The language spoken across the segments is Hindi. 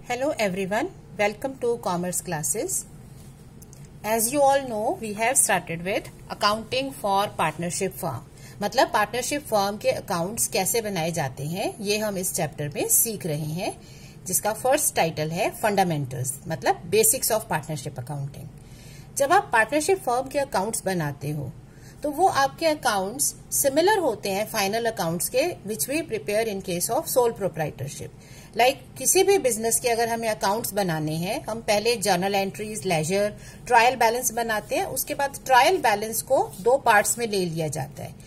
Hello everyone, welcome to Commerce classes. As you all know, we have started with accounting for partnership firm. मतलब पार्टनरशिप फर्म के अकाउंट्स कैसे बनाए जाते हैं ये हम इस चैप्टर में सीख रहे हैं, जिसका फर्स्ट टाइटल है फंडामेंटल्स, मतलब बेसिक्स ऑफ पार्टनरशिप अकाउंटिंग। जब आप पार्टनरशिप फर्म के अकाउंट्स बनाते हो तो वो आपके अकाउंट्स सिमिलर होते हैं फाइनल अकाउंट्स के which we prepare in case of sole proprietorship. Like किसी भी बिजनेस के अगर हमें अकाउंट्स बनाने हैं, हम पहले journal entries, ledger, trial balance बनाते हैं। उसके बाद ट्रायल बैलेंस को दो पार्ट्स में ले लिया जाता है।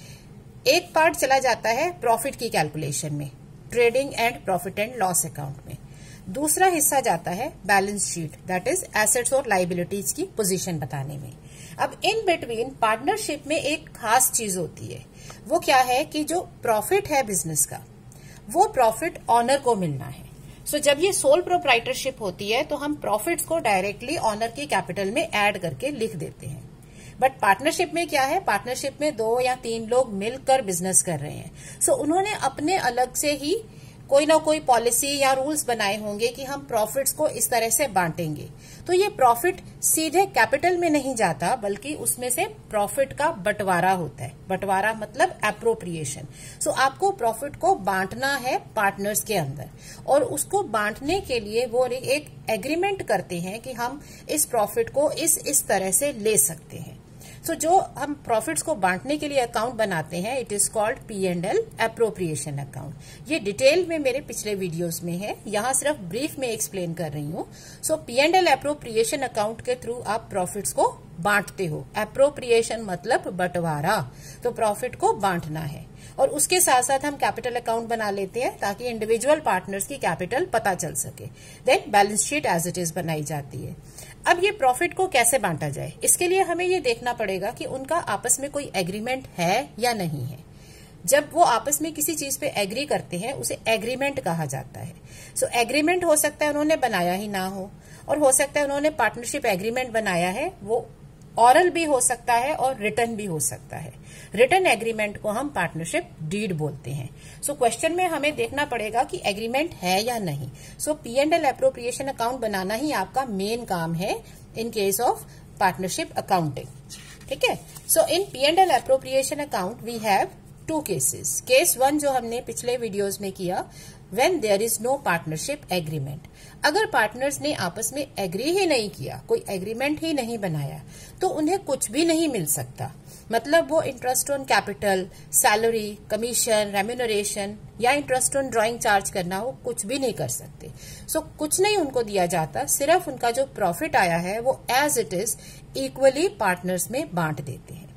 एक पार्ट चला जाता है प्रॉफिट की कैलकुलेशन में, trading and profit and loss account में। दूसरा हिस्सा जाता है balance sheet, that is assets और लाइबिलिटीज की पोजीशन बताने में। अब इन बिटवीन पार्टनरशिप में एक खास चीज होती है, वो क्या है कि जो प्रॉफिट है बिजनेस का, वो प्रॉफिट ऑनर को मिलना है। सो जब ये सोल प्रोप्राइटरशिप होती है तो हम प्रॉफिट्स को डायरेक्टली ऑनर की कैपिटल में ऐड करके लिख देते हैं। बट पार्टनरशिप में क्या है, पार्टनरशिप में 2 या 3 लोग मिलकर बिजनेस कर रहे हैं। सो उन्होंने अपने अलग से ही कोई ना कोई पॉलिसी या रूल्स बनाए होंगे कि हम प्रॉफिट्स को इस तरह से बांटेंगे। तो ये प्रॉफिट सीधे कैपिटल में नहीं जाता, बल्कि उसमें से प्रॉफिट का बंटवारा होता है। बंटवारा मतलब एप्रोप्रिएशन। सो आपको प्रॉफिट को बांटना है पार्टनर्स के अंदर, और उसको बांटने के लिए वो एक एग्रीमेंट करते हैं कि हम इस प्रॉफिट को इस तरह से ले सकते हैं। सो जो हम प्रॉफिट्स को बांटने के लिए अकाउंट बनाते हैं, it is called P&L appropriation account. ये डिटेल में मेरे पिछले वीडियोस में है, यहाँ सिर्फ ब्रीफ में एक्सप्लेन कर रही हूँ। सो P&L एप्रोप्रिएशन अकाउंट के थ्रू आप प्रॉफिट्स को बांटते हो। एप्रोप्रिएशन मतलब बंटवारा, तो प्रॉफिट को बांटना है। और उसके साथ साथ हम कैपिटल अकाउंट बना लेते हैं ताकि इंडिविजुअल पार्टनर्स की कैपिटल पता चल सके। Then balance sheet as it is बनाई जाती है। अब ये प्रॉफिट को कैसे बांटा जाए, इसके लिए हमें ये देखना पड़ेगा कि उनका आपस में कोई एग्रीमेंट है या नहीं है। जब वो आपस में किसी चीज पे एग्री करते हैं, उसे एग्रीमेंट कहा जाता है। सो एग्रीमेंट हो सकता है उन्होंने बनाया ही ना हो, और हो सकता है उन्होंने पार्टनरशिप एग्रीमेंट बनाया है, वो ऑरल भी हो सकता है और रिटन भी हो सकता है। रिटन एग्रीमेंट को हम पार्टनरशिप डीड बोलते हैं। सो क्वेश्चन में हमें देखना पड़ेगा कि एग्रीमेंट है या नहीं। सो P&L एप्रोप्रिएशन अकाउंट बनाना ही आपका मेन काम है in case of partnership accounting. ठीक है। So in P&L appropriation account we have 2 cases. Case 1 जो हमने पिछले वीडियोज में किया, when there is no partnership agreement. अगर पार्टनर्स ने आपस में एग्री ही नहीं किया, कोई एग्रीमेंट ही नहीं बनाया, तो उन्हें कुछ भी नहीं मिल सकता। मतलब वो interest on capital, salary, commission, remuneration या इंटरेस्ट ऑन ड्राइंग चार्ज करना हो, कुछ भी नहीं कर सकते। सो कुछ नहीं उनको दिया जाता, सिर्फ उनका जो प्रॉफिट आया है वो as it is equally partners में बांट देते हैं।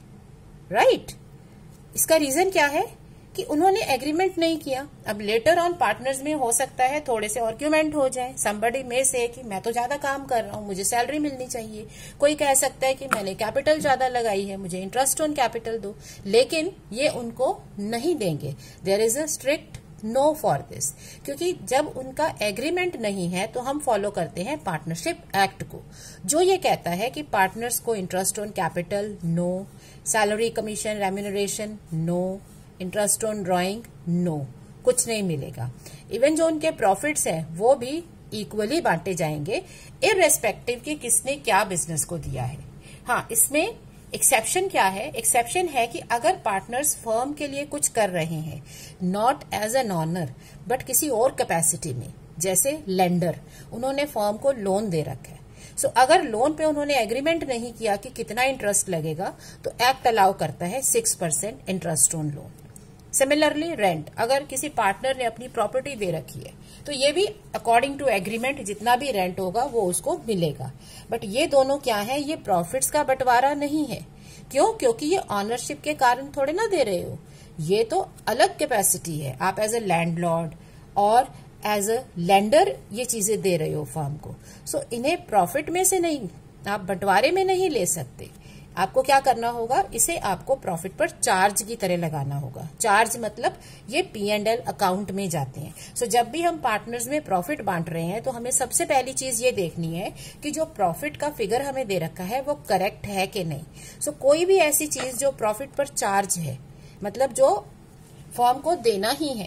राइट? इसका रीजन क्या है कि उन्होंने एग्रीमेंट नहीं किया। अब लेटर ऑन पार्टनर्स में हो सकता है थोड़े से आर्ग्यूमेंट हो जाए। समबडी में से कि मैं तो ज्यादा काम कर रहा हूं, मुझे सैलरी मिलनी चाहिए। कोई कह सकता है कि मैंने कैपिटल ज्यादा लगाई है, मुझे इंटरेस्ट ऑन कैपिटल दो। लेकिन ये उनको नहीं देंगे। There is a strict no for this, क्योंकि जब उनका एग्रीमेंट नहीं है तो हम फॉलो करते हैं पार्टनरशिप एक्ट को, जो ये कहता है कि पार्टनर्स को interest on capital no, salary, commission, remuneration no, interest on drawing no, कुछ नहीं मिलेगा। इवन जो उनके प्रॉफिट्स हैं वो भी इक्वली बांटे जाएंगे, इररेस्पेक्टिव कि किसने क्या बिजनेस को दिया है। हाँ, इसमें एक्सेप्शन क्या है? एक्सेप्शन है कि अगर पार्टनर्स फर्म के लिए कुछ कर रहे हैं, not as an owner but किसी और कैपेसिटी में, जैसे लेंडर, उन्होंने फर्म को लोन दे रखा है। सो अगर लोन पे उन्होंने एग्रीमेंट नहीं किया कि कितना इंटरेस्ट लगेगा, तो एक्ट अलाउ करता है 6% interest on loan. Similarly rent, अगर किसी पार्टनर ने अपनी प्रॉपर्टी दे रखी है तो ये भी अकॉर्डिंग टू एग्रीमेंट जितना भी रेंट होगा वो उसको मिलेगा। बट ये दोनों क्या है, ये प्रॉफिट्स का बंटवारा नहीं है। क्यों? क्योंकि ये ऑनरशिप के कारण थोड़े ना दे रहे हो, ये तो अलग कैपेसिटी है। आप एज ए लैंडलॉर्ड और एज अ लेंडर ये चीजें दे रहे हो फर्म को। सो इन्हें प्रॉफिट में से नहीं, आप बंटवारे में नहीं ले सकते। आपको क्या करना होगा, इसे आपको प्रॉफिट पर चार्ज की तरह लगाना होगा। चार्ज मतलब ये P&L अकाउंट में जाते हैं। सो जब भी हम पार्टनर्स में प्रॉफिट बांट रहे हैं तो हमें सबसे पहली चीज ये देखनी है कि जो प्रॉफिट का फिगर हमें दे रखा है वो करेक्ट है कि नहीं। सो कोई भी ऐसी चीज जो प्रॉफिट पर चार्ज है, मतलब जो फर्म को देना ही है,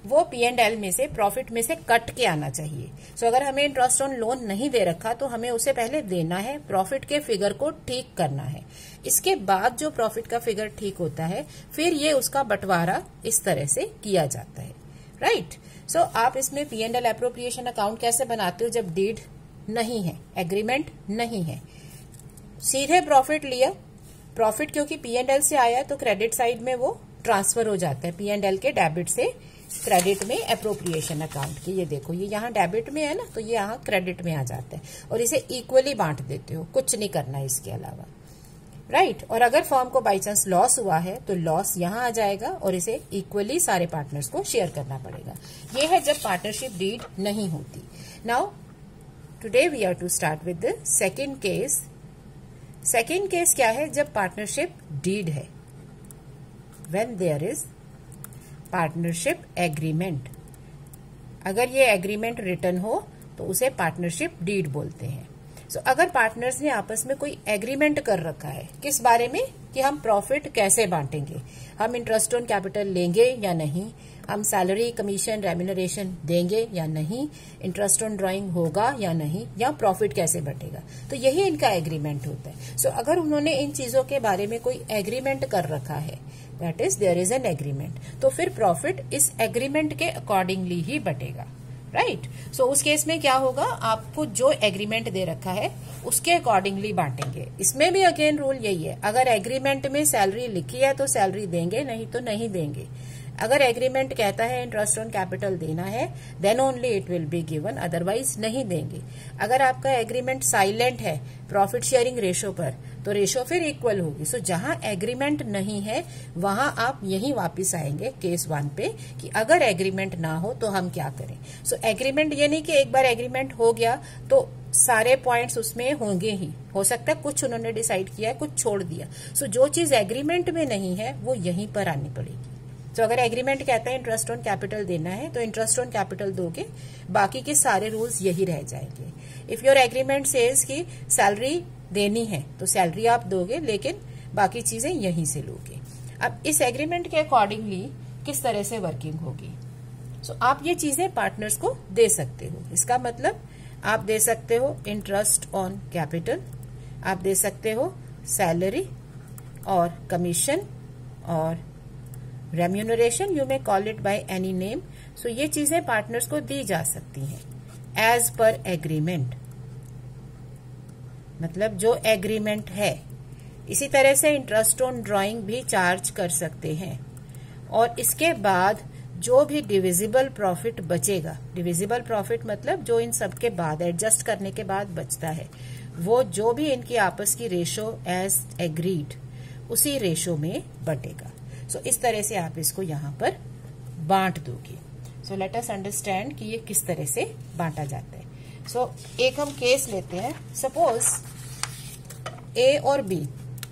वो P&L में से, प्रॉफिट में से कट के आना चाहिए। सो अगर हमें इंटरेस्ट ऑन लोन नहीं दे रखा तो हमें उसे पहले देना है, प्रॉफिट के फिगर को ठीक करना है। इसके बाद जो प्रॉफिट का फिगर ठीक होता है फिर ये उसका बंटवारा इस तरह से किया जाता है, राइट। सो आप इसमें P&L एप्रोप्रिएशन अकाउंट कैसे बनाते हो जब डीड नहीं है, एग्रीमेंट नहीं है। सीधे प्रॉफिट लिया, प्रॉफिट क्योंकि P&L से आया तो क्रेडिट साइड में वो ट्रांसफर हो जाता है, P&L के डेबिट से क्रेडिट में एप्रोप्रिएशन अकाउंट की। ये देखो ये यहाँ डेबिट में है ना, तो ये यहाँ क्रेडिट में आ जाता है और इसे इक्वली बांट देते हो, कुछ नहीं करना इसके अलावा, राइट। और अगर फर्म को बाई चांस लॉस हुआ है तो लॉस यहाँ आ जाएगा और इसे इक्वली सारे पार्टनर्स को शेयर करना पड़ेगा। ये है जब पार्टनरशिप डीड नहीं होती। Now today we are to start with the second case. Second case क्या है? जब पार्टनरशिप डीड है, when there is partnership agreement. अगर ये एग्रीमेंट रिटन हो तो उसे पार्टनरशिप डीड बोलते हैं। सो अगर पार्टनर्स ने आपस में कोई एग्रीमेंट कर रखा है, किस बारे में? कि हम प्रॉफिट कैसे बांटेंगे, हम इंटरेस्ट ऑन कैपिटल लेंगे या नहीं, हम सैलरी, कमीशन, रेम्यूनरेशन देंगे या नहीं, इंटरेस्ट ऑन ड्राइंग होगा या नहीं, या प्रॉफिट कैसे बटेगा, तो यही इनका एग्रीमेंट होता है। सो अगर उन्होंने इन चीजों के बारे में कोई एग्रीमेंट कर रखा है, that is there is an agreement, तो फिर प्रॉफिट इस एग्रीमेंट के अकॉर्डिंगली ही बटेगा, राइट। सो उस केस में क्या होगा, आपको जो एग्रीमेंट दे रखा है उसके अकॉर्डिंगली बांटेंगे। इसमें भी अगेन रूल यही है, अगर एग्रीमेंट में सैलरी लिखी है तो सैलरी देंगे, नहीं तो नहीं देंगे। अगर एग्रीमेंट कहता है इंटरेस्ट ऑन कैपिटल देना है, then only it will be given, otherwise नहीं देंगे। अगर आपका एग्रीमेंट साइलेंट है प्रॉफिट शेयरिंग रेशो पर, तो रेशो फिर इक्वल होगी। सो जहां एग्रीमेंट नहीं है वहां आप यही वापस आएंगे केस 1 पे कि अगर एग्रीमेंट ना हो तो हम क्या करें। सो एग्रीमेंट ये नहीं कि एक बार एग्रीमेंट हो गया तो सारे पॉइंट्स उसमें होंगे ही, हो सकता है कुछ उन्होंने डिसाइड किया है, कुछ छोड़ दिया। सो जो चीज एग्रीमेंट में नहीं है वो यहीं पर आनी पड़ेगी। तो अगर एग्रीमेंट कहता है इंटरेस्ट ऑन कैपिटल देना है तो इंटरेस्ट ऑन कैपिटल दोगे, बाकी के सारे रूल्स यही रह जाएंगे। इफ योर एग्रीमेंट सेज कि सैलरी देनी है तो सैलरी आप दोगे, लेकिन बाकी चीजें यहीं से लोगे। अब इस एग्रीमेंट के अकॉर्डिंगली किस तरह से वर्किंग होगी, सो आप ये चीजें पार्टनर्स को दे सकते हो। इसका मतलब आप दे सकते हो इंटरेस्ट ऑन कैपिटल, आप दे सकते हो सैलरी और कमीशन और remuneration, you may call it by any name. So ये चीजें पार्टनर्स को दी जा सकती हैं एज पर एग्रीमेंट, मतलब जो एग्रीमेंट है। इसी तरह से इंटरेस्ट ऑन ड्राइंग भी चार्ज कर सकते हैं। और इसके बाद जो भी डिविजिबल प्रॉफिट बचेगा, डिविजिबल प्रॉफिट मतलब जो इन सब के बाद एडजस्ट करने के बाद बचता है, वो जो भी इनकी आपस की रेशो एज एग्रीड उसी रेशो में बटेगा। सो इस तरह से आप इसको यहां पर बांट दोगे। सो लेट अस अंडरस्टैंड कि ये किस तरह से बांटा जाता है। सो एक हम केस लेते हैं। सपोज ए और B,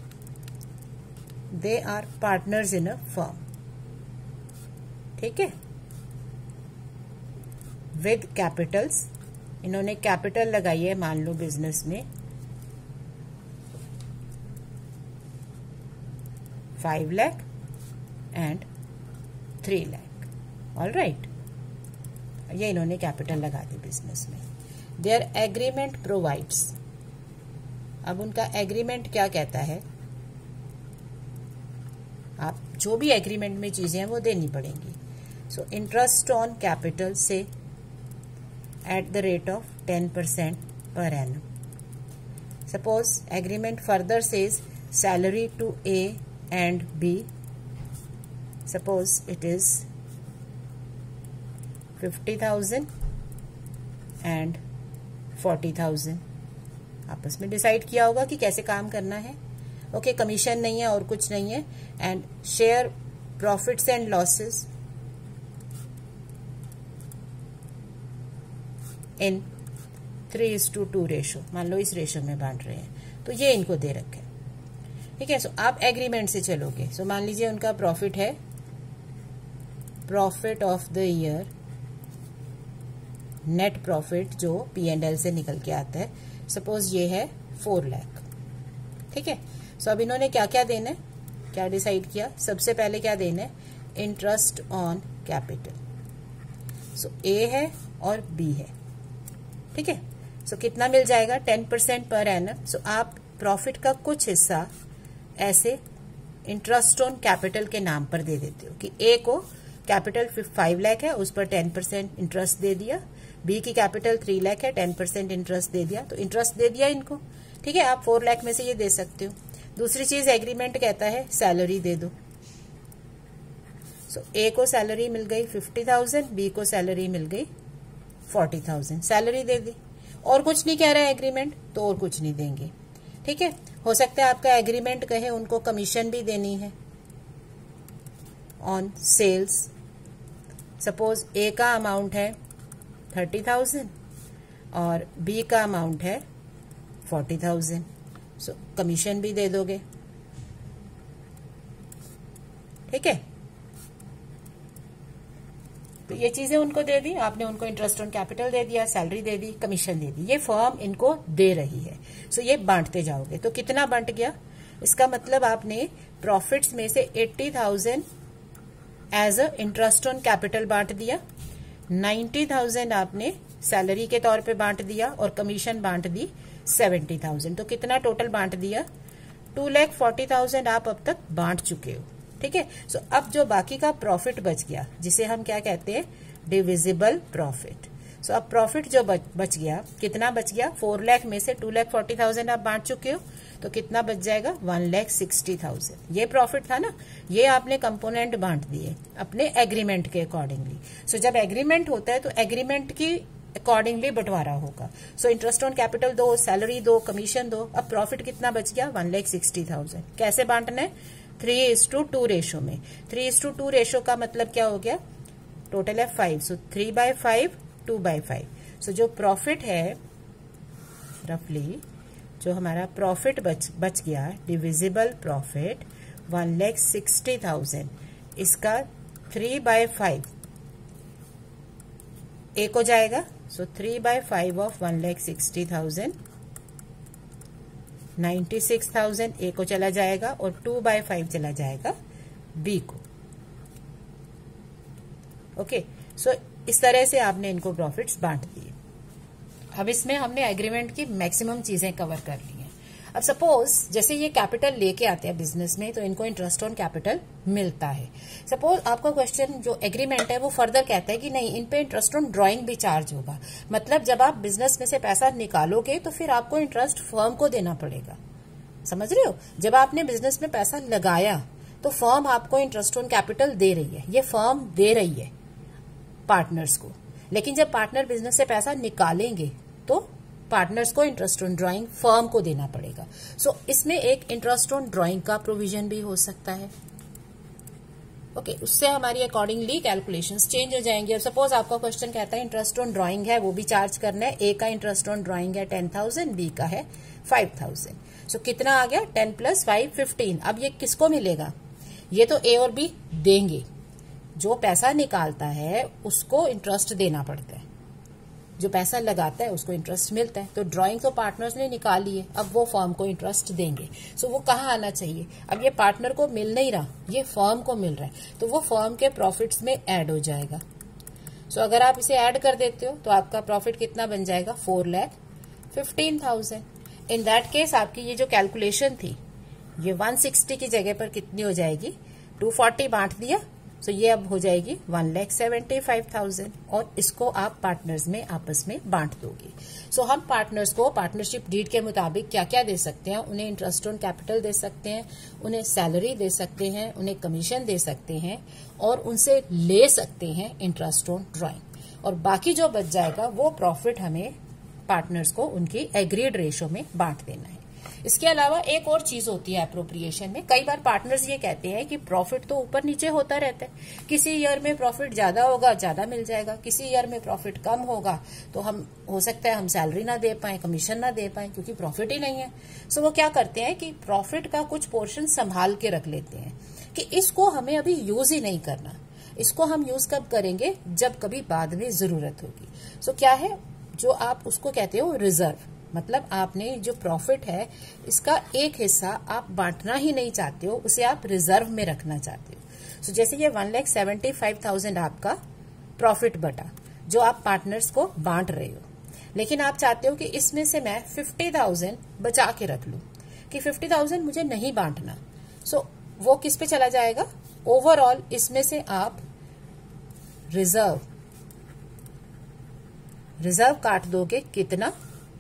they are partners in a firm, ठीक है, विद कैपिटल्स। इन्होंने कैपिटल लगाई है मान लो बिजनेस में 5 lakh and 3 lakh, all right. ये इन्होंने कैपिटल लगा दी बिजनेस में। देयर एग्रीमेंट प्रोवाइड्स, अब उनका एग्रीमेंट क्या कहता है, आप जो भी एग्रीमेंट में चीजें हैं वो देनी पड़ेंगी। सो इंटरेस्ट ऑन कैपिटल से at the rate of 10% per annum. Suppose agreement further says salary to A and B, suppose it is 50,000 and 40,000। आपस में डिसाइड किया होगा कि कैसे काम करना है। ओके, कमीशन नहीं है और कुछ नहीं है। And share profits and losses in 3:2 ratio, मान लो इस रेशो में बांट रहे हैं, तो ये इनको दे रखे, ठीक है। सो आप एग्रीमेंट से चलोगे। सो मान लीजिए उनका प्रॉफिट है, profit of the year, net profit जो P&L से निकल के आता है, सपोज ये है 4 लाख, ठीक है। सो अब इन्होंने क्या क्या देना है, क्या डिसाइड किया, सबसे पहले क्या देना है, interest on capital. So A है और बी है, ठीक है। सो कितना मिल जाएगा 10% पर एनम। सो आप प्रॉफिट का कुछ हिस्सा ऐसे इंटरेस्ट ऑन कैपिटल के नाम पर दे देते हो कि ए को कैपिटल 5 लाख है, उस पर 10% इंटरेस्ट दे दिया, बी की कैपिटल 3 लाख है, 10% इंटरेस्ट दे दिया, तो इंटरेस्ट दे दिया इनको, ठीक है। आप 4 लाख में से ये दे सकते हो। दूसरी चीज एग्रीमेंट कहता है सैलरी दे दो। सो ए को सैलरी मिल गई 50,000, बी को सैलरी मिल गई 40,000, सैलरी दे दी। और कुछ नहीं कह रहा है एग्रीमेंट, तो और कुछ नहीं देंगे, ठीक है। हो सकता है आपका एग्रीमेंट कहे उनको कमीशन भी देनी है ऑन सेल्स। सपोज ए का अमाउंट है 30,000 और बी का अमाउंट है 40,000, सो कमीशन भी दे दोगे, ठीक है। तो ये चीजें उनको दे दी आपने, उनको इंटरेस्ट ऑन कैपिटल दे दिया, सैलरी दे दी, कमीशन दे दी, ये फर्म इनको दे रही है। सो ये बांटते जाओगे, तो कितना बंट गया, इसका मतलब आपने प्रॉफिट्स में से 80,000 as a interest on capital बांट दिया, 90,000 आपने सैलरी के तौर पे बांट दिया और कमीशन बांट दी 70,000। तो कितना टोटल बांट दिया 2,40,000 आप अब तक बांट चुके हो, ठीक है। सो अब जो बाकी का प्रॉफिट बच गया, जिसे हम क्या कहते हैं, डिविजिबल प्रॉफिट। सो अब प्रॉफिट जो बच गया, कितना बच गया, 4 लाख में से 2,40,000 आप बांट चुके हो, तो कितना बच जाएगा 1,60,000। ये प्रॉफिट था ना, ये आपने कंपोनेंट बांट दिए अपने एग्रीमेंट के अकॉर्डिंगली। सो जब एग्रीमेंट होता है तो एग्रीमेंट की अकॉर्डिंगली बंटवारा होगा। सो इंटरेस्ट ऑन कैपिटल दो, सैलरी दो, कमीशन दो। अब प्रॉफिट कितना बच गया 1,60,000। कैसे बांटना है 3:2 रेशो में। 3:2 रेशो का मतलब क्या हो गया, टोटल है 5, सो 3/5 2/5। सो जो प्रॉफिट है रफली, जो हमारा प्रॉफिट बच गया डिविजिबल प्रॉफिट 1,60,000, इसका 3/5 ए को जाएगा। सो 3/5 ऑफ 1,60,000, 96,000 ए को चला जाएगा और 2/5 चला जाएगा बी को, ओके। सो इस तरह से आपने इनको प्रॉफिट्स बांट दिए। अब इसमें हमने एग्रीमेंट की मैक्सिमम चीजें कवर कर ली हैं। अब सपोज जैसे ये कैपिटल लेके आते हैं बिजनेस में, तो इनको इंटरेस्ट ऑन कैपिटल मिलता है। सपोज आपका क्वेश्चन जो एग्रीमेंट है वो फर्दर कहता है कि नहीं, इन पे इंटरेस्ट ऑन ड्राइंग भी चार्ज होगा। मतलब जब आप बिजनेस में से पैसा निकालोगे तो फिर आपको इंटरेस्ट फर्म को देना पड़ेगा, समझ रहे हो। जब आपने बिजनेस में पैसा लगाया तो फर्म आपको इंटरेस्ट ऑन कैपिटल दे रही है, ये फर्म दे रही है पार्टनर्स को। लेकिन जब पार्टनर बिजनेस से पैसा निकालेंगे तो पार्टनर्स को इंटरेस्ट ऑन ड्राइंग फर्म को देना पड़ेगा। सो इसमें एक इंटरेस्ट ऑन ड्राइंग का प्रोविजन भी हो सकता है, ओके। उससे हमारी अकॉर्डिंगली कैलकुलेशंस चेंज हो जाएंगी। अब सपोज आपका क्वेश्चन कहता है इंटरेस्ट ऑन ड्राइंग है वो भी चार्ज करना है। ए का इंटरेस्ट ऑन ड्राइंग है 10,000, बी का है 5,000। सो कितना आ गया 10 + 5 15। अब ये किसको मिलेगा, ये तो ए और बी देंगे। जो पैसा निकालता है उसको इंटरेस्ट देना पड़ता है, जो पैसा लगाता है उसको इंटरेस्ट मिलता है। तो ड्राइंग तो पार्टनर्स ने निकाली है, अब वो फर्म को इंटरेस्ट देंगे। सो वो कहाँ आना चाहिए, अब ये पार्टनर को मिल नहीं रहा, ये फर्म को मिल रहा है, तो वो फर्म के प्रॉफिट्स में ऐड हो जाएगा। सो अगर आप इसे ऐड कर देते हो तो आपका प्रॉफिट कितना बन जाएगा 4,15,000। इन दैट केस आपकी ये जो कैलकुलेशन थी ये 160 की जगह पर कितनी हो जाएगी, 240 बांट दिया, सो ये अब हो जाएगी 1,75,000 और इसको आप पार्टनर्स में आपस में बांट दोगे। सो हम पार्टनर्स को पार्टनरशिप डीड के मुताबिक क्या क्या दे सकते हैं, उन्हें इंटरेस्ट ऑन कैपिटल दे सकते हैं, उन्हें सैलरी दे सकते हैं, उन्हें कमीशन दे सकते हैं और उनसे ले सकते हैं इंटरेस्ट ऑन ड्राइंग। और बाकी जो बच जाएगा वो प्रॉफिट हमें पार्टनर्स को उनकी एग्रीड रेशो में बांट देना है। इसके अलावा एक और चीज होती है एप्रोप्रिएशन में। कई बार पार्टनर्स ये कहते हैं कि प्रॉफिट तो ऊपर नीचे होता रहता है, किसी ईयर में प्रॉफिट ज्यादा होगा, ज्यादा मिल जाएगा, किसी ईयर में प्रॉफिट कम होगा तो हम हो सकता है हम सैलरी ना दे पाए, कमीशन ना दे पाए, क्योंकि प्रॉफिट ही नहीं है। सो वो क्या करते हैं कि प्रॉफिट का कुछ पोर्शन संभाल के रख लेते हैं कि इसको हमें अभी यूज ही नहीं करना, इसको हम यूज कब करेंगे, जब कभी बाद में जरूरत होगी। सो क्या है, जो आप उसको कहते हो रिजर्व, मतलब आपने जो प्रॉफिट है इसका एक हिस्सा आप बांटना ही नहीं चाहते हो, उसे आप रिजर्व में रखना चाहते हो। सो जैसे ये 1,75,000 आपका प्रॉफिट बटा, जो आप पार्टनर्स को बांट रहे हो, लेकिन आप चाहते हो कि इसमें से मैं 50,000 बचा के रख लूं, कि 50,000 मुझे नहीं बांटना। सो वो किस पे चला जाएगा? ओवरऑल इसमें से आप रिजर्व काट दोगे, कितना?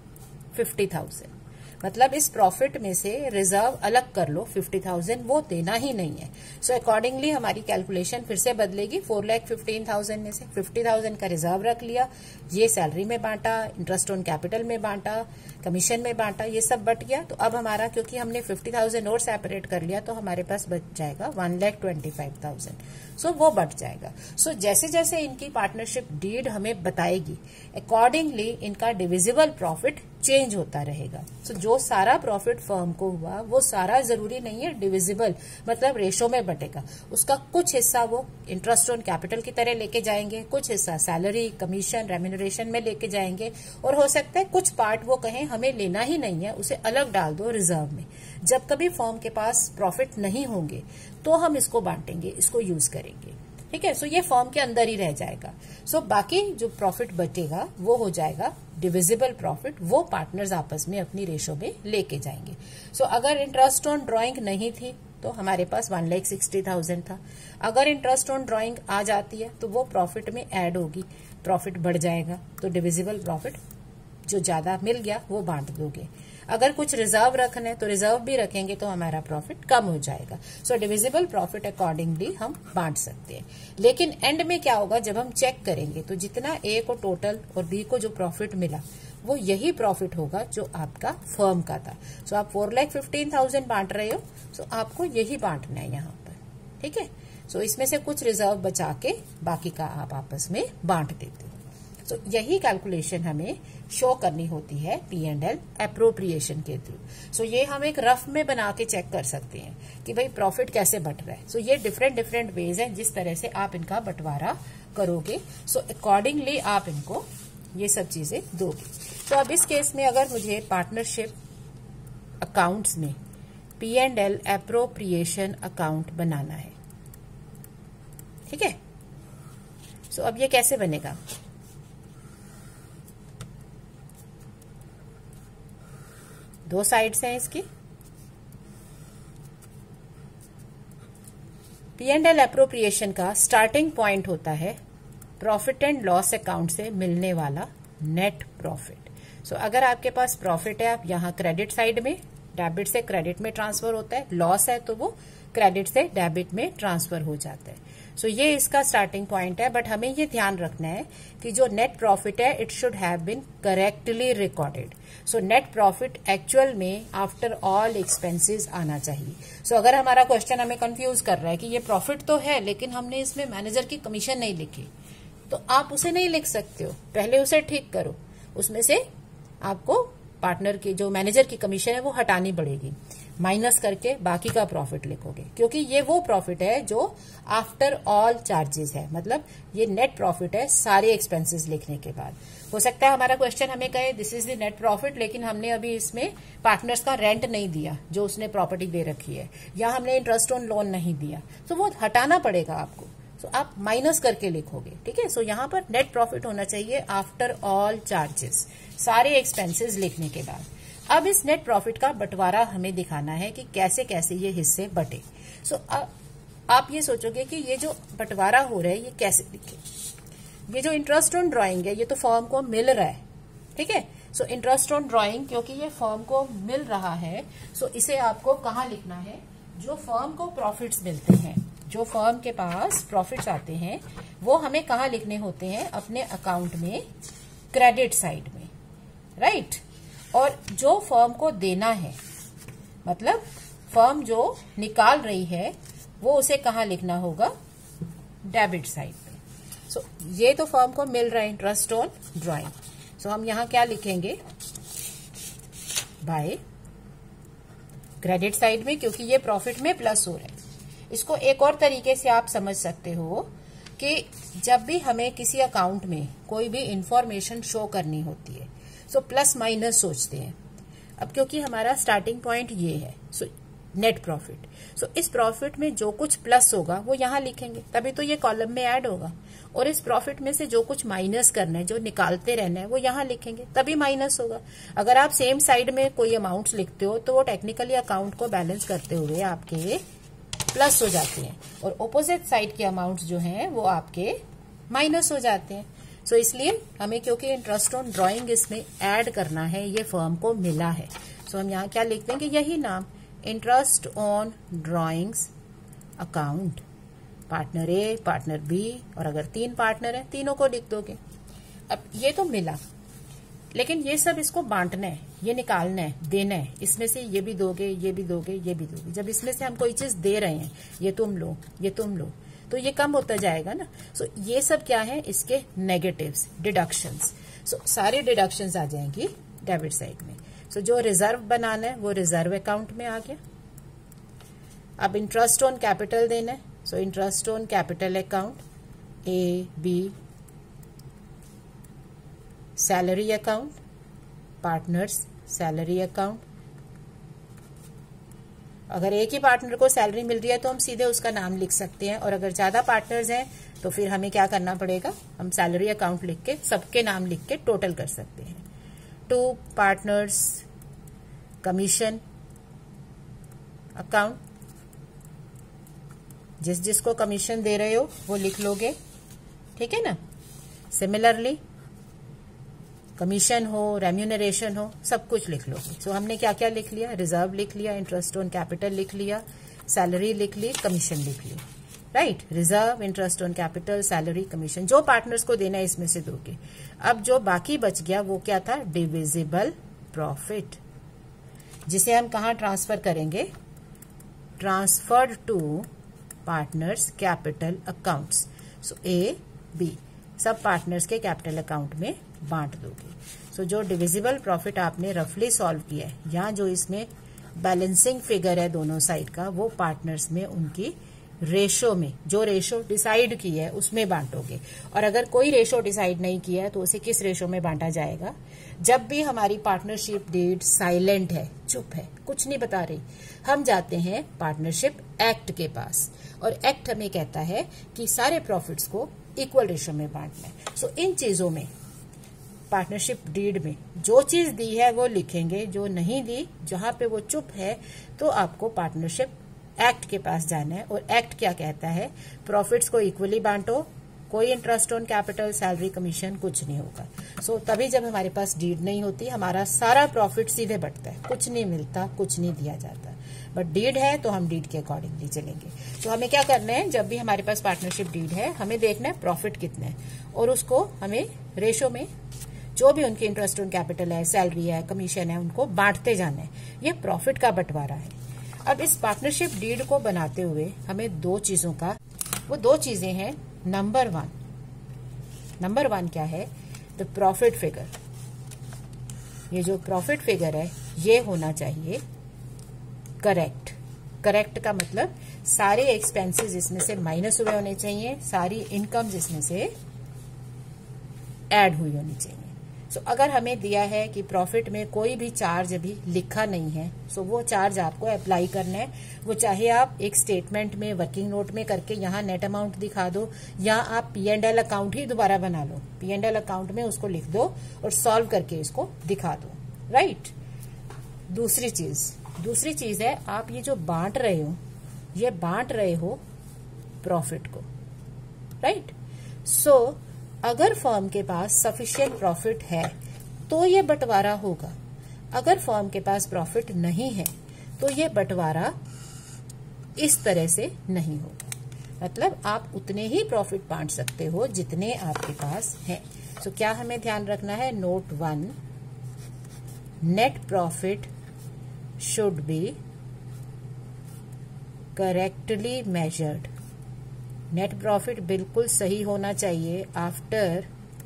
50,000। मतलब इस प्रॉफिट में से रिजर्व अलग कर लो, 50,000 वो देना ही नहीं है। सो अकॉर्डिंगली हमारी कैलकुलेशन फिर से बदलेगी। 4,15,000 में से 50,000 का रिजर्व रख लिया, ये सैलरी में बांटा, इंटरेस्ट ऑन कैपिटल में बांटा, कमीशन में बांटा, ये सब बट गया। तो अब हमारा, क्योंकि हमने 50,000 और सेपरेट कर लिया, तो हमारे पास बच जाएगा 1,25,000। सो वो बट जाएगा। सो जैसे जैसे इनकी पार्टनरशिप डीड हमें बताएगी, अकॉर्डिंगली इनका डिविजिबल प्रॉफिट चेंज होता रहेगा। सो जो सारा प्रॉफिट फर्म को हुआ वो सारा जरूरी नहीं है डिविजिबल, मतलब रेशो में बटेगा। उसका कुछ हिस्सा वो इंटरेस्ट ऑन कैपिटल की तरह लेके जाएंगे, कुछ हिस्सा सैलरी, कमीशन, रेम्यूनरेशन में लेके जाएंगे, और हो सकता है कुछ पार्ट वो कहें हमें लेना ही नहीं है, उसे अलग डाल दो रिजर्व में। जब कभी फर्म के पास प्रॉफिट नहीं होंगे तो हम इसको बांटेंगे, इसको यूज करेंगे। ठीक है, सो ये फर्म के अंदर ही रह जाएगा। सो बाकी जो प्रॉफिट बचेगा वो हो जाएगा डिविजिबल प्रॉफिट, वो पार्टनर्स आपस में अपनी रेशो में लेके जाएंगे। सो अगर इंटरेस्ट ऑन ड्राइंग नहीं थी तो हमारे पास 1,60,000 था। अगर इंटरेस्ट ऑन ड्राइंग आ जाती है तो वो प्रॉफिट में ऐड होगी, प्रॉफिट बढ़ जाएगा, तो डिविजिबल प्रॉफिट जो ज्यादा मिल गया वो बांट दोगे। अगर कुछ रिजर्व रखना है तो रिजर्व भी रखेंगे तो हमारा प्रॉफिट कम हो जाएगा। सो डिविजिबल प्रॉफिट अकॉर्डिंगली हम बांट सकते हैं। लेकिन एंड में क्या होगा, जब हम चेक करेंगे तो जितना ए को टोटल और बी को जो प्रॉफिट मिला वो यही प्रॉफिट होगा जो आपका फर्म का था। सो आप 4,15,000 बांट रहे हो, सो आपको यही बांटना है यहाँ पर। ठीक है, सो इसमें से कुछ रिजर्व बचा के बाकी का आप आपस में बांट देते हो। तो यही कैलकुलेशन हमें शो करनी होती है P&L एप्रोप्रिएशन के थ्रू। सो ये हम एक रफ में बना के चेक कर सकते हैं कि भाई प्रॉफिट कैसे बट रहा है। सो ये डिफरेंट वेज हैं जिस तरह से आप इनका बंटवारा करोगे। सो अकॉर्डिंगली आप इनको ये सब चीजें दोगे। तो अब इस केस में अगर मुझे पार्टनरशिप अकाउंट्स में P&L एप्रोप्रिएशन अकाउंट बनाना है, ठीक है, सो अब ये कैसे बनेगा? दो साइड्स हैं इसकी। P&L एप्रोप्रिएशन का स्टार्टिंग पॉइंट होता है प्रॉफिट एंड लॉस अकाउंट से मिलने वाला नेट प्रॉफिट। सो अगर आपके पास प्रॉफिट है, आप यहाँ क्रेडिट साइड में, डेबिट से क्रेडिट में ट्रांसफर होता है, लॉस है तो वो क्रेडिट से डेबिट में ट्रांसफर हो जाता है। सो ये इसका स्टार्टिंग पॉइंट है। बट हमें ये ध्यान रखना है कि जो नेट प्रॉफिट है it should have been correctly recorded. So net profit actual में आफ्टर ऑल एक्सपेंसेस आना चाहिए। सो अगर हमारा क्वेश्चन हमें कंफ्यूज कर रहा है कि ये प्रॉफिट तो है लेकिन हमने इसमें मैनेजर की कमीशन नहीं लिखी, तो आप उसे नहीं लिख सकते हो, पहले उसे ठीक करो। उसमें से आपको पार्टनर की जो मैनेजर की कमीशन है वो हटानी पड़ेगी, माइनस करके बाकी का प्रॉफिट लिखोगे, क्योंकि ये वो प्रॉफिट है जो आफ्टर ऑल चार्जेस है। मतलब ये नेट प्रॉफिट है सारे एक्सपेंसेस लिखने के बाद। हो सकता है हमारा क्वेश्चन हमें कहे this is the net profit, लेकिन हमने अभी इसमें पार्टनर्स का रेंट नहीं दिया जो उसने प्रॉपर्टी दे रखी है, या हमने इंटरेस्ट ऑन लोन नहीं दिया, तो वो हटाना पड़ेगा आपको। सो आप माइनस करके लिखोगे, ठीक है। सो यहाँ पर नेट प्रॉफिट होना चाहिए आफ्टर ऑल चार्जेस, सारे एक्सपेंसेस लिखने के बाद। अब इस नेट प्रॉफिट का बंटवारा हमें दिखाना है कि कैसे कैसे ये हिस्से बटे। सो आप ये सोचोगे कि ये जो बंटवारा हो रहा है ये कैसे दिखे। ये जो इंटरेस्ट ऑन ड्राइंग है ये तो फर्म को मिल रहा है, ठीक है। सो इंटरेस्ट ऑन ड्राइंग क्योंकि ये फर्म को मिल रहा है, सो इसे आपको कहाँ लिखना है? जो फर्म को प्रॉफिट्स मिलते हैं, जो फर्म के पास प्रॉफिट्स आते हैं, वो हमें कहाँ लिखने होते हैं? अपने अकाउंट में क्रेडिट साइड में, राइट। और जो फर्म को देना है, मतलब फर्म जो निकाल रही है, वो उसे कहाँ लिखना होगा? डेबिट साइड पे। सो ये तो फर्म को मिल रहा है इंटरेस्ट ऑन ड्राइंग, सो हम यहाँ क्या लिखेंगे? बाय क्रेडिट साइड में, क्योंकि ये प्रॉफिट में प्लस हो रहा है। इसको एक और तरीके से आप समझ सकते हो कि जब भी हमें किसी अकाउंट में कोई भी इंफॉर्मेशन शो करनी होती है, सो प्लस माइनस सोचते हैं। अब क्योंकि हमारा स्टार्टिंग पॉइंट ये है, सो नेट प्रॉफिट। सो इस प्रॉफिट में जो कुछ प्लस होगा वो यहां लिखेंगे, तभी तो ये कॉलम में ऐड होगा। और इस प्रॉफिट में से जो कुछ माइनस करना है, जो निकालते रहना है, वो यहां लिखेंगे, तभी माइनस होगा। अगर आप सेम साइड में कोई अमाउंट्स लिखते हो तो वो टेक्निकली अकाउंट को बैलेंस करते हुए आपके प्लस हो जाते हैं, और ऑपोजिट साइड के अमाउंट्स जो हैं वो आपके माइनस हो जाते हैं। सो इसलिए हमें, क्योंकि इंटरेस्ट ऑन ड्राइंग इसमें ऐड करना है, ये फर्म को मिला है, सो हम यहाँ क्या लिख देंगे, यही नाम, interest on drawings account, partner A, partner B, और अगर 3 पार्टनर है तीनों को लिख दोगे। अब ये तो मिला, लेकिन ये सब इसको बांटना है, ये निकालना है, देना है, इसमें से ये भी दोगे, ये भी दोगे, ये भी दोगे। जब इसमें से हम कोई चीज दे रहे हैं, ये तुम लो, ये तुम लो, तो ये कम होता जाएगा ना। सो ये सब क्या है, इसके नेगेटिव्स, डिडक्शंस। सो सारे डिडक्शंस आ जाएंगी डेबिट साइड में। सो जो रिजर्व बनाना है वो रिजर्व अकाउंट में आ गया। अब इंटरेस्ट ऑन कैपिटल देना है, so interest on capital account, A B, salary account, partners salary account. अगर एक ही पार्टनर को सैलरी मिल रही है तो हम सीधे उसका नाम लिख सकते हैं, और अगर ज्यादा पार्टनर्स हैं तो फिर हमें क्या करना पड़ेगा, हम सैलरी अकाउंट लिख के सबके नाम लिख के टोटल कर सकते हैं। 2 पार्टनर्स कमीशन अकाउंट, जिस जिसको कमीशन दे रहे हो वो लिख लोगे, ठीक है ना। सिमिलरली कमीशन हो, रेम्यूनरेशन हो, सब कुछ लिख लोगे। सो हमने क्या क्या लिख लिया, रिजर्व लिख लिया, इंटरेस्ट ऑन कैपिटल लिख लिया, सैलरी लिख ली, कमीशन लिख ली, right. Reserve, interest on capital, salary, commission, जो पार्टनर्स को देना है इसमें से दोगे। अब जो बाकी बच गया वो क्या था, डिविजिबल प्रॉफिट, जिसे हम कहाँ ट्रांसफर करेंगे, transferred to partners capital accounts. So A B सब पार्टनर्स के कैपिटल अकाउंट में बांट दोगे। सो जो डिविजिबल प्रॉफिट आपने रफली सॉल्व किया है, यहाँ जो इसमें बैलेंसिंग फिगर है दोनों साइड का, वो पार्टनर्स में उनकी रेशो में, जो रेशो डिसाइड की है उसमें बांटोगे। और अगर कोई रेशो डिसाइड नहीं किया है तो उसे किस रेशो में बांटा जाएगा, जब भी हमारी पार्टनरशिप डीड साइलेंट है, चुप है, कुछ नहीं बता रही, हम जाते हैं पार्टनरशिप एक्ट के पास, और एक्ट हमें कहता है कि सारे प्रॉफिट्स को इक्वल रेशो में बांटना है। सो इन चीजों में, पार्टनरशिप डीड में जो चीज दी है वो लिखेंगे, जो नहीं दी, जहां पे वो चुप है, तो आपको पार्टनरशिप एक्ट के पास जाना है। और एक्ट क्या कहता है, प्रॉफिट्स को इक्वली बांटो, कोई interest on capital, salary, commission कुछ नहीं होगा। सो तभी जब हमारे पास डीड नहीं होती, हमारा सारा प्रॉफिट सीधे बटता है, कुछ नहीं मिलता, कुछ नहीं दिया जाता। बट डीड है तो हम डीड के अकॉर्डिंगली चलेंगे। तो हमें क्या करना है, जब भी हमारे पास पार्टनरशिप डीड है, हमें देखना है प्रॉफिट कितना है, और उसको हमें रेशो में जो भी उनकी इंटरेस्ट ऑन कैपिटल है, सैलरी है, कमीशन है, उनको बांटते जाना है। ये प्रॉफिट का बंटवारा है। अब इस पार्टनरशिप डीड को बनाते हुए हमें दो चीजों का, वो दो चीजें हैं। नंबर वन क्या है, द प्रॉफिट फिगर। ये जो प्रॉफिट फिगर है ये होना चाहिए करेक्ट। करेक्ट का मतलब सारे एक्सपेंसेस इसमें से माइनस हुए होने चाहिए, सारी इनकम्स इसमें से ऐड हुई होनी चाहिए। सो अगर हमें दिया है कि प्रॉफिट में कोई भी चार्ज अभी लिखा नहीं है, सो वो चार्ज आपको अप्लाई करना है। वो चाहे आप एक स्टेटमेंट में, वर्किंग नोट में करके यहाँ नेट अमाउंट दिखा दो, या आप P&L अकाउंट ही दोबारा बना लो, P&L अकाउंट में उसको लिख दो और सॉल्व करके इसको दिखा दो, राइट। दूसरी चीज है, आप ये जो बांट रहे हो, ये बांट रहे हो प्रॉफिट को, राइट। सो अगर फर्म के पास सफिशिएंट प्रॉफिट है तो ये बंटवारा होगा। अगर फर्म के पास प्रॉफिट नहीं है तो ये बंटवारा इस तरह से नहीं होगा। मतलब आप उतने ही प्रॉफिट बांट सकते हो जितने आपके पास है। सो क्या हमें ध्यान रखना है, note 1, net profit should be correctly measured. Net profit बिल्कुल सही होना चाहिए आफ्टर,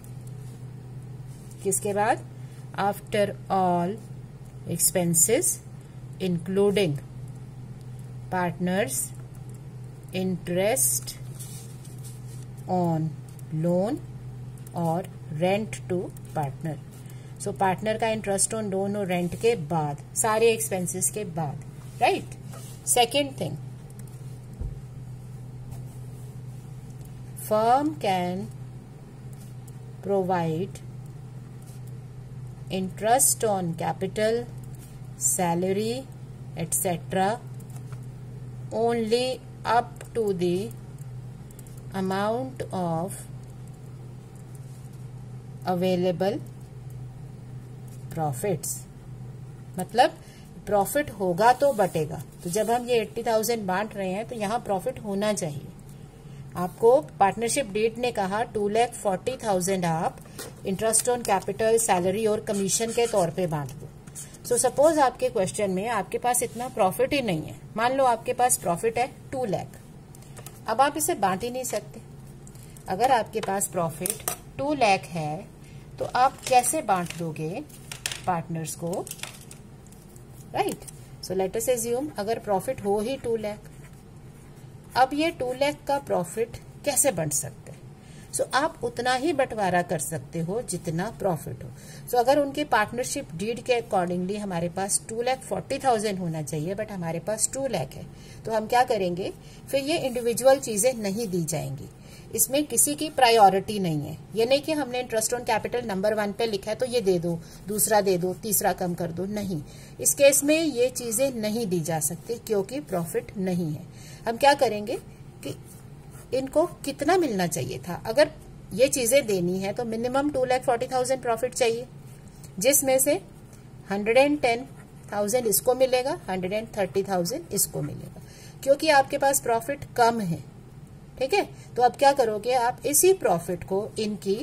किसके बाद, after all expenses including partners interest on loan और rent to partner. So partner का इंटरेस्ट ऑन लोन और रेंट के बाद, सारे एक्सपेंसेस के बाद, right. Second thing, firm can provide interest on capital, salary, etc. only up to the amount of available profits. मतलब प्रॉफिट होगा तो बटेगा। तो जब हम ये 80,000 बांट रहे हैं तो यहाँ प्रॉफिट होना चाहिए। आपको पार्टनरशिप डीड ने कहा 2,40,000 आप इंटरेस्ट ऑन कैपिटल, सैलरी और कमीशन के तौर पे बांट दो। सो सपोज आपके क्वेश्चन में आपके पास इतना प्रॉफिट ही नहीं है। मान लो आपके पास प्रॉफिट है 2 लाख। अब आप इसे बांट ही नहीं सकते। अगर आपके पास प्रॉफिट 2 लाख है तो आप कैसे बांट दोगे पार्टनर्स को, right? So let us assume अगर प्रॉफिट हो ही 2 लाख, अब ये 2 लाख का प्रॉफिट कैसे बंट सकते हैं? सो आप उतना ही बंटवारा कर सकते हो जितना प्रॉफिट हो। सो अगर उनके पार्टनरशिप डीड के अकॉर्डिंगली हमारे पास 2,40,000 होना चाहिए, बट हमारे पास 2 लाख है, तो हम क्या करेंगे? फिर ये इंडिविजुअल चीजें नहीं दी जाएंगी। इसमें किसी की प्रायोरिटी नहीं है। ये नहीं कि हमने इंटरेस्ट ऑन कैपिटल नंबर 1 पे लिखा है तो ये दे दो, दूसरा दे दो, तीसरा कम कर दो। नहीं, इस केस में ये चीजें नहीं दी जा सकती क्योंकि प्रॉफिट नहीं है। हम क्या करेंगे कि इनको कितना मिलना चाहिए था। अगर ये चीजें देनी है तो मिनिमम 2,40,000 प्रॉफिट चाहिए, जिसमें से 110,000 इसको मिलेगा, 130,000 इसको मिलेगा, क्योंकि आपके पास प्रॉफिट कम है। ठीक है, तो अब क्या करोगे? आप इसी प्रॉफिट को इनकी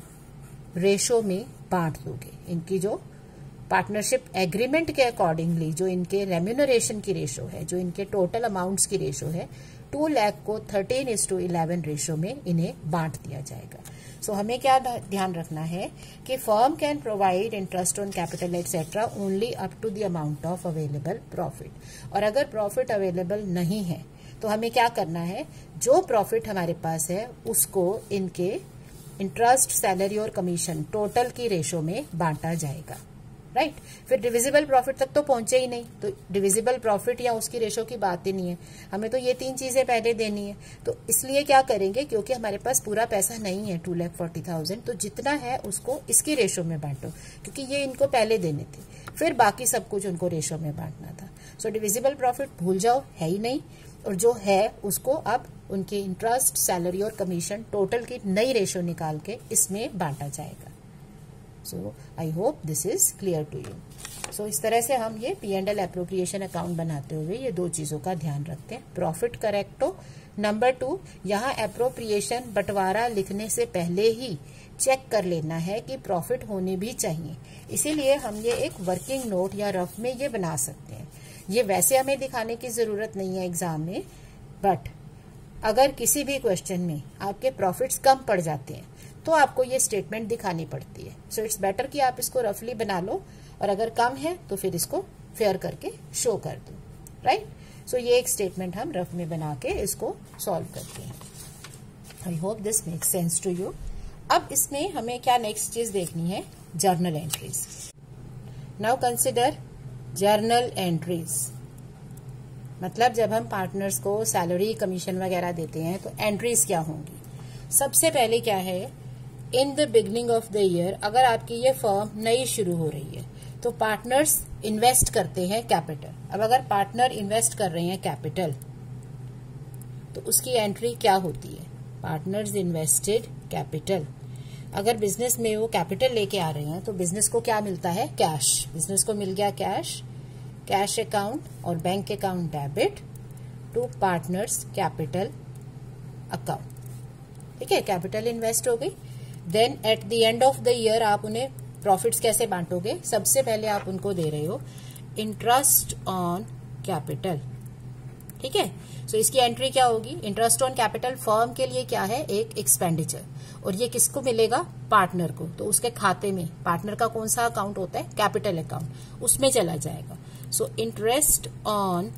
रेशो में बांट दोगे। इनकी जो पार्टनरशिप एग्रीमेंट के अकॉर्डिंगली जो इनके रेम्यूनरेशन की रेशो है, जो इनके टोटल अमाउंट्स की रेशो है, 2 लाख को 13:11 रेशो में इन्हें बांट दिया जाएगा। सो हमें क्या ध्यान रखना है कि firm can provide interest on capital etcetera only up to the amount of available profit. और अगर प्रॉफिट अवेलेबल नहीं है तो हमें क्या करना है? जो प्रॉफिट हमारे पास है उसको इनके इंटरेस्ट, सैलरी और कमीशन टोटल की रेशो में बांटा जाएगा, राइट? फिर डिविजिबल प्रॉफिट तक तो पहुंचे ही नहीं, तो डिविजिबल प्रॉफिट या उसकी रेशो की बात ही नहीं है। हमें तो ये 3 चीजें पहले देनी है। तो इसलिए क्या करेंगे, क्योंकि हमारे पास पूरा पैसा नहीं है 2,40,000, तो जितना है उसको इसकी रेशो में बांटो, क्योंकि ये इनको पहले देने थे, फिर बाकी सब कुछ उनको रेशो में बांटना था। सो डिविजिबल प्रॉफिट भूल जाओ, है ही नहीं, और जो है उसको अब उनके इंटरेस्ट, सैलरी और कमीशन टोटल की नई रेशो निकाल के इसमें बांटा जाएगा। So I hope this is clear to you. So इस तरह से हम ये P&L एप्रोप्रिएशन अकाउंट बनाते हुए ये 2 चीजों का ध्यान रखते हैं। प्रॉफिट करेक्ट हो। नंबर 2, यहाँ एप्रोप्रिएशन बंटवारा लिखने से पहले ही चेक कर लेना है कि प्रॉफिट होने भी चाहिए। इसीलिए हम ये एक वर्किंग नोट या रफ में ये बना सकते हैं। ये वैसे हमें दिखाने की जरूरत नहीं है एग्जाम में, बट अगर किसी भी क्वेश्चन में आपके प्रॉफिट्स कम पड़ जाते हैं तो आपको ये स्टेटमेंट दिखानी पड़ती है। सो इट्स बेटर कि आप इसको रफली बना लो, और अगर कम है तो फिर इसको फेयर करके शो कर दो, राइट? सो ये एक स्टेटमेंट हम रफ में बना के इसको सॉल्व करते हैं। I hope this makes sense to you. अब इसमें हमें क्या नेक्स्ट चीज देखनी है? Journal entries. Now consider journal entries. मतलब जब हम पार्टनर्स को सैलरी, कमीशन वगैरह देते हैं तो एंट्रीज क्या होंगी? सबसे पहले क्या है, in the beginning of the year, अगर आपकी ये फर्म नई शुरू हो रही है तो पार्टनर्स इन्वेस्ट करते हैं कैपिटल। अब अगर पार्टनर इन्वेस्ट कर रहे हैं कैपिटल तो उसकी एंट्री क्या होती है? Partners invested capital. अगर बिजनेस में वो कैपिटल लेके आ रहे हैं तो बिजनेस को क्या मिलता है? कैश। बिजनेस को मिल गया कैश, कैश अकाउंट और bank account debit to partners capital account. ठीक है, कैपिटल इन्वेस्ट हो गई। Then at the end of the year आप उन्हें प्रॉफिट्स कैसे बांटोगे? सबसे पहले आप उनको दे रहे हो इंटरेस्ट ऑन कैपिटल। ठीक है, सो इसकी एंट्री क्या होगी? इंटरेस्ट ऑन कैपिटल फर्म के लिए क्या है? एक एक्सपेंडिचर, और ये किसको मिलेगा? पार्टनर को। तो उसके खाते में पार्टनर का कौन सा अकाउंट होता है? कैपिटल अकाउंट, उसमें चला जाएगा। So interest on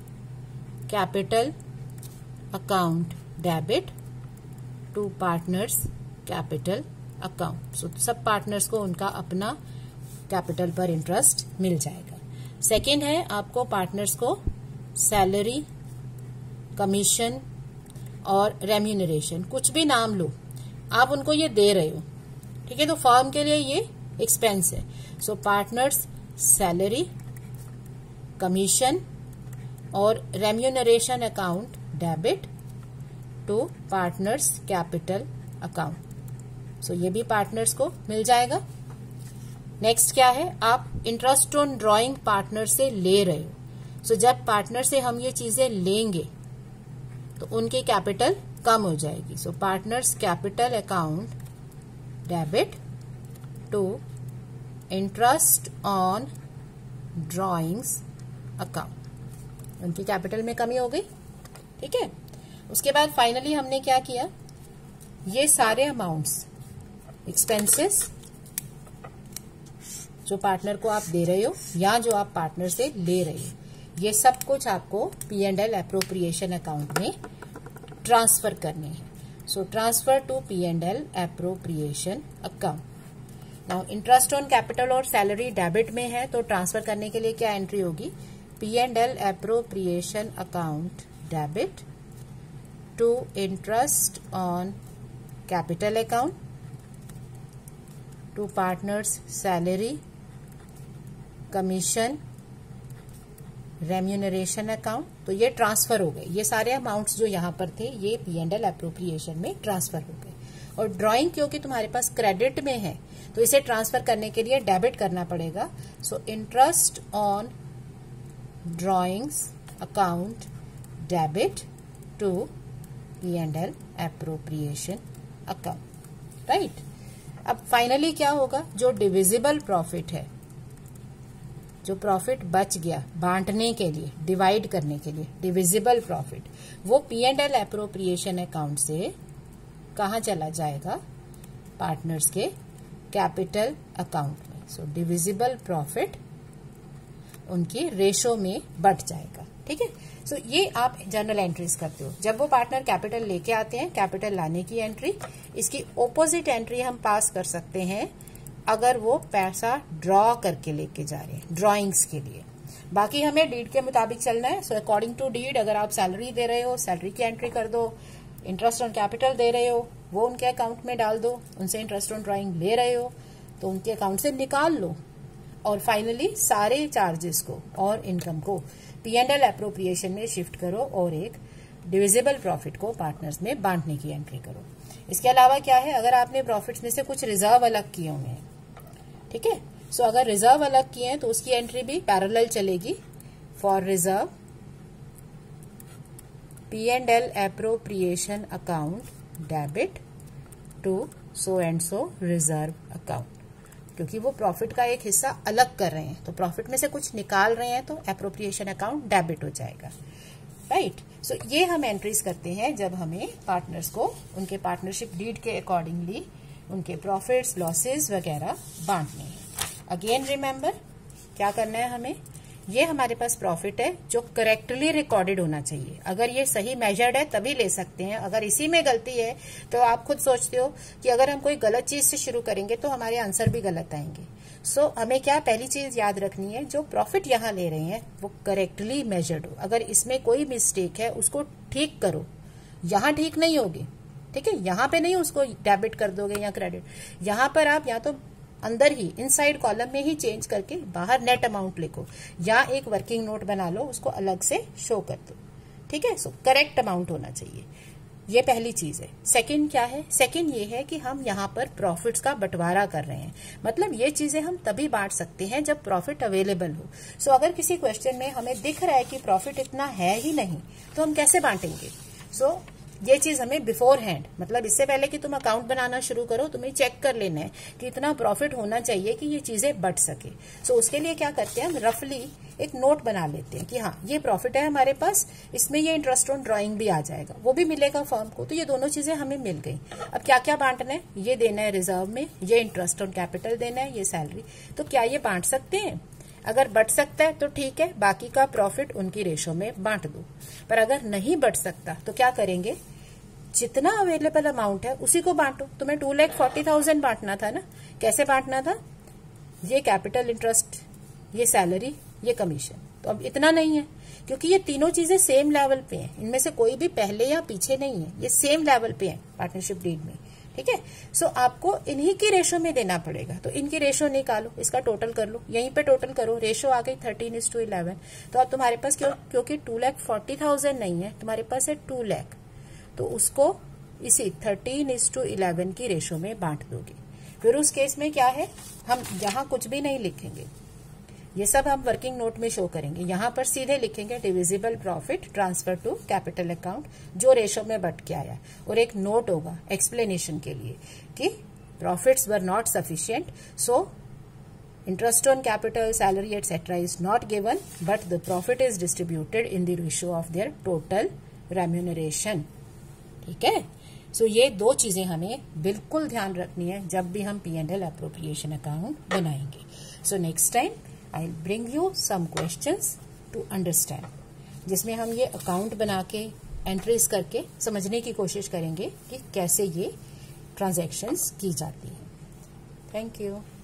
capital account debit to partners capital account. So सब पार्टनर्स को उनका अपना कैपिटल पर इंटरेस्ट मिल जाएगा। सेकेंड है, आपको पार्टनर्स को सैलरी, कमीशन और रेम्यूनरेशन, कुछ भी नाम लो, आप उनको ये दे रहे हो, ठीक है। तो फर्म के लिए ये एक्सपेंस है। सो पार्टनर्स सैलरी, कमीशन और remuneration account debit to partners capital account. So ये भी पार्टनर्स को मिल जाएगा। नेक्स्ट क्या है, आप इंटरेस्ट ऑन ड्रॉइंग पार्टनर से ले रहे हो। सो जब पार्टनर से हम ये चीजें लेंगे तो उनकी कैपिटल कम हो जाएगी। So partners capital account debit to interest on drawings account, उनकी कैपिटल में कमी हो गई, ठीक है। उसके बाद फाइनली हमने क्या किया, ये सारे अमाउंट्स एक्सपेंसेस जो पार्टनर को आप दे रहे हो या जो आप पार्टनर से ले रहे हो, ये सब कुछ आपको P&L एप्रोप्रिएशन अकाउंट में ट्रांसफर करने हैं। So transfer to P&L appropriation account. Now interest on capital और सैलरी डेबिट में है, तो ट्रांसफर करने के लिए क्या एंट्री होगी, P&L appropriation account debit to interest on capital account to partners salary, commission, remuneration account. तो ये ट्रांसफर हो गए, ये सारे अमाउंट्स जो यहां पर थे ये P&L एप्रोप्रिएशन में ट्रांसफर हो गए। और ड्राइंग क्योंकि तुम्हारे पास क्रेडिट में है तो इसे ट्रांसफर करने के लिए डेबिट करना पड़ेगा। So interest on drawings account debit to P&L appropriation account, right. अब फाइनली क्या होगा, जो डिविजिबल प्रॉफिट है, जो प्रॉफिट बच गया बांटने के लिए, डिवाइड करने के लिए, डिविजिबल प्रॉफिट, वो P&L एप्रोप्रिएशन अकाउंट से कहाँ चला जाएगा, पार्टनर्स के कैपिटल अकाउंट में। सो डिविजिबल प्रॉफिट उनकी रेशो में बढ़ जाएगा, ठीक है। सो ये आप जर्नल एंट्रीज करते हो। जब वो पार्टनर कैपिटल लेके आते हैं, कैपिटल लाने की एंट्री, इसकी ओपोजिट एंट्री हम पास कर सकते हैं अगर वो पैसा ड्रॉ करके लेके जा रहे हैं ड्रॉइंग्स के लिए। बाकी हमें डीड के मुताबिक चलना है। सो अकॉर्डिंग टू डीड, अगर आप सैलरी दे रहे हो सैलरी की एंट्री कर दो, इंटरेस्ट ऑन कैपिटल दे रहे हो वो उनके अकाउंट में डाल दो, उनसे इंटरेस्ट ऑन ड्रॉइंग ले रहे हो तो उनके अकाउंट से निकाल लो, और फाइनली सारे चार्जेस को और इनकम को P&L एप्रोप्रिएशन में शिफ्ट करो और एक डिविजिबल प्रॉफिट को पार्टनर्स में बांटने की एंट्री करो। इसके अलावा क्या है, अगर आपने प्रॉफिट्स में से कुछ रिजर्व अलग किए हुए हैं, ठीक है, सो अगर रिजर्व अलग किए हैं तो उसकी एंट्री भी पैरेलल चलेगी। For reserve P&L appropriation account debit to so and so reserve account, क्योंकि वो प्रॉफिट का एक हिस्सा अलग कर रहे हैं तो प्रॉफिट में से कुछ निकाल रहे हैं तो एप्रोप्रिएशन अकाउंट डेबिट हो जाएगा, राइट। सो ये हम एंट्रीज करते हैं जब हमें पार्टनर्स को उनके पार्टनरशिप डीड के अकॉर्डिंगली उनके प्रॉफिट्स लॉसेस वगैरह बांटने हैं। अगेन रिमेंबर क्या करना है हमें, ये हमारे पास प्रॉफिट है जो करेक्टली रिकॉर्डेड होना चाहिए। अगर ये सही मेजर्ड है तभी ले सकते हैं, अगर इसी में गलती है तो आप खुद सोचते हो कि अगर हम कोई गलत चीज से शुरू करेंगे तो हमारे आंसर भी गलत आएंगे। सो हमें क्या पहली चीज याद रखनी है, जो प्रॉफिट यहाँ ले रहे हैं वो करेक्टली मेजर्ड हो। अगर इसमें कोई मिस्टेक है उसको ठीक करो, यहाँ ठीक नहीं होगी, ठीक है, यहाँ पे नहीं उसको डेबिट कर दोगे या क्रेडिट, यहाँ पर आप या तो अंदर ही इनसाइड कॉलम में ही चेंज करके बाहर नेट अमाउंट लिखो या एक वर्किंग नोट बना लो, उसको अलग से शो कर दो, ठीक है। सो करेक्ट अमाउंट होना चाहिए, ये पहली चीज है। सेकंड क्या है, सेकंड ये है कि हम यहाँ पर प्रॉफिट्स का बंटवारा कर रहे हैं, मतलब ये चीजें हम तभी बांट सकते हैं जब प्रॉफिट अवेलेबल हो। सो अगर किसी क्वेश्चन में हमें दिख रहा है कि प्रॉफिट इतना है ही नहीं तो हम कैसे बांटेंगे। सो ये चीज हमें बिफोर हैंड, मतलब इससे पहले कि तुम अकाउंट बनाना शुरू करो तुम्हें चेक कर लेना है कि इतना प्रॉफिट होना चाहिए कि ये चीजें बट सके। सो उसके लिए क्या करते हैं, हम रफली एक नोट बना लेते हैं कि हाँ ये प्रॉफिट है हमारे पास, इसमें ये इंटरेस्ट ऑन ड्राइंग भी आ जाएगा, वो भी मिलेगा फर्म को। तो ये दोनों चीजें हमें मिल गई। अब क्या क्या बांटना है, ये देना है रिजर्व में, ये इंटरेस्ट ऑन कैपिटल देना है, ये सैलरी। तो क्या ये बांट सकते हैं, अगर बट सकता है तो ठीक है, बाकी का प्रॉफिट उनकी रेशो में बांट दो। पर अगर नहीं बट सकता तो क्या करेंगे, जितना अवेलेबल अमाउंट है उसी को बांटो। तुम्हें 2,40,000 बांटना था ना, कैसे बांटना था, ये कैपिटल इंटरेस्ट, ये सैलरी, ये कमीशन, तो अब इतना नहीं है, क्योंकि ये तीनों चीजें सेम लेवल पे हैं, इनमें से कोई भी पहले या पीछे नहीं है, ये सेम लेवल पे है पार्टनरशिप डीड में। ठीक है, सो आपको इन्हीं की रेशो में देना पड़ेगा। तो इनकी रेशो निकालो, इसका टोटल कर लो, यहीं पे टोटल करो, रेशो आ गई 13:11। तो अब तुम्हारे पास क्योंकि 2,40,000 नहीं है, तुम्हारे पास है 2 लाख, तो उसको इसी 13:11 की रेशो में बांट दोगे। फिर उस केस में क्या है, हम यहाँ कुछ भी नहीं लिखेंगे, ये सब हम वर्किंग नोट में शो करेंगे। यहाँ पर सीधे लिखेंगे divisible profit transfer to capital account, जो रेशो में बट के आया, और एक नोट होगा एक्सप्लेनेशन के लिए कि profits were not sufficient, so interest on capital, salary etcetera is not given, but the profit is distributed in the ratio of their total remuneration. ठीक है, सो ये दो चीजें हमें बिल्कुल ध्यान रखनी है जब भी हम P&L अप्रोप्रिएशन अकाउंट बनाएंगे। So next time I'll bring you some questions to understand, जिसमें हम ये अकाउंट बना के एंट्रीज करके समझने की कोशिश करेंगे कि कैसे ये ट्रांजैक्शंस की जाती हैं। Thank you.